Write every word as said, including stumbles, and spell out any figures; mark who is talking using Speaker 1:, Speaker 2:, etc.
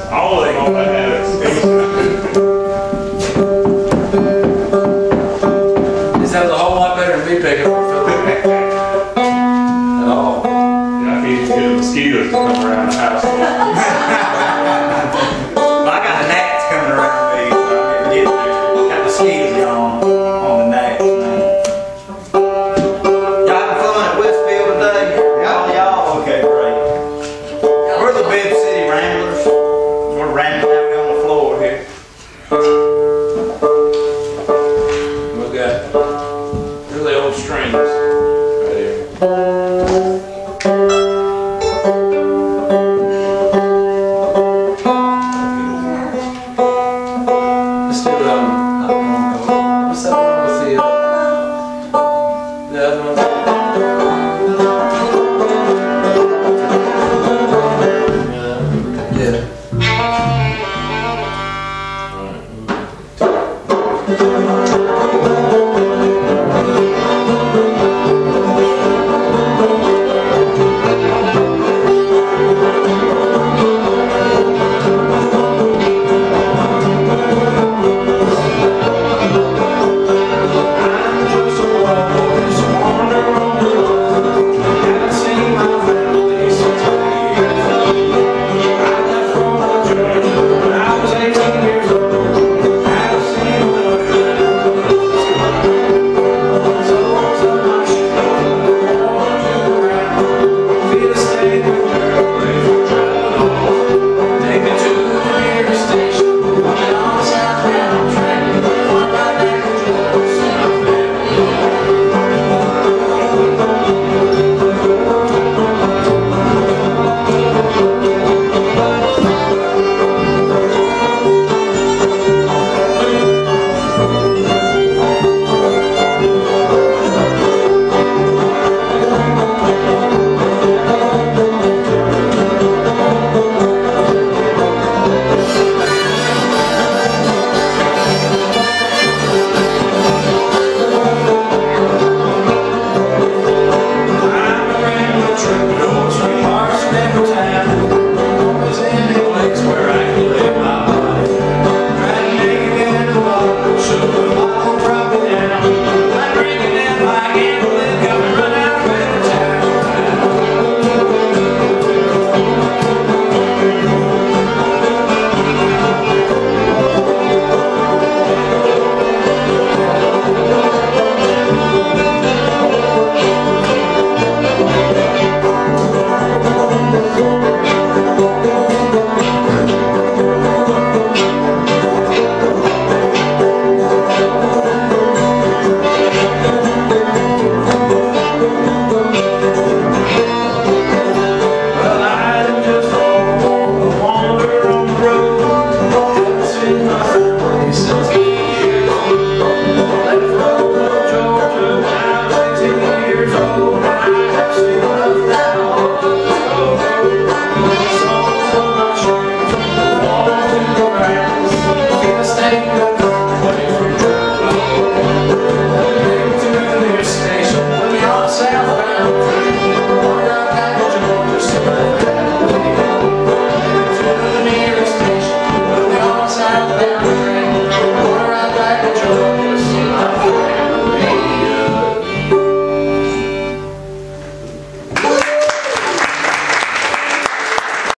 Speaker 1: All of them on that attic.
Speaker 2: This sounds a whole lot better than me picking up a Philip. At all.
Speaker 1: Yeah, I can't even get the mosquitoes to come around the house.
Speaker 3: Well, I got the gnats coming around me, so I'm getting there. Got mosquitoes on, on the gnats, man. Y'all having fun at Westfield today? Y'all, y'all? Okay, great. We're the Bibb City Ramblers. We're rambling out on the floor here.
Speaker 1: We got really old strings right here.
Speaker 2: Let's do, um, what's that one with the, uh, the other one? Yeah.